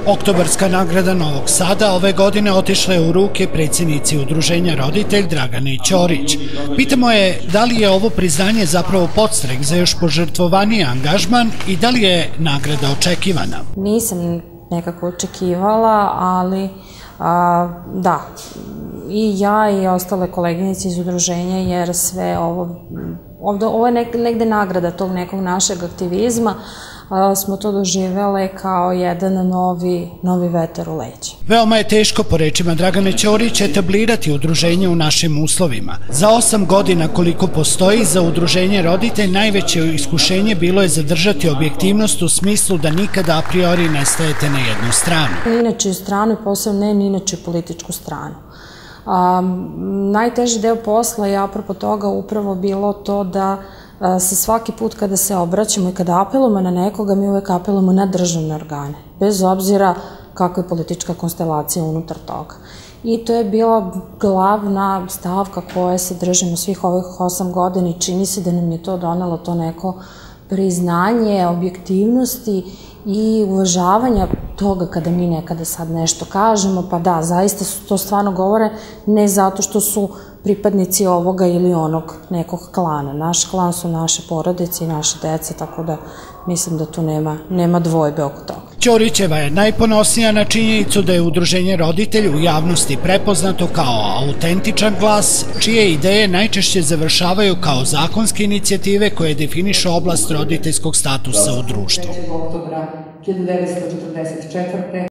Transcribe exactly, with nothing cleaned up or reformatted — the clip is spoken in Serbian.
Oktobarska nagrada Novog Sada ove godine otišla je u ruke predsjednici udruženja Roditelj Dragane Ćorić. Pitamo je da li je ovo priznanje zapravo podstrek za još požrtvovaniji angažman i da li je nagrada očekivana? Nisam nekako očekivala, ali a, da, i ja i ostale koleginice iz udruženja, jer sve ovo, ovdje, ovo je negde nagrada tog nekog našeg aktivizma, smo to doživele kao jedan novi, novi vetar u leđa. Veoma je teško, po rečima Dragane Ćorić, etablirati udruženje u našim uslovima. Za osam godina koliko postoji, za udruženje Roditelj najveće iskušenje bilo je zadržati objektivnost u smislu da nikada a priori ne stajete na jednu stranu. Inače stranu, posebno ne ni inače političku stranu. Um, najteži deo posla je apropo toga upravo bilo to da se svaki put kada se obraćamo i kada apelujemo na nekoga, mi uvek apelujemo na državne organe, bez obzira kakva je politička konstelacija unutar toga. I to je bila glavna stavka koje se držimo svih ovih osam godina i čini se da nam je to donelo to neko priznanje, objektivnosti i uvažavanja toga kada mi nekada sad nešto kažemo, pa da, zaista su to stvarno govore ne zato što su pripadnici ovoga ili onog nekog klana. Naš klan su naše porodice i naše dece, tako da mislim da tu nema, nema dvojbe oko toga. Ćorićeva je najponosnija na činjenicu da je udruženje Roditelj u javnosti prepoznato kao autentičan glas, čije ideje najčešće završavaju kao zakonske inicijative koje definišu oblast roditeljskog statusa u društvu.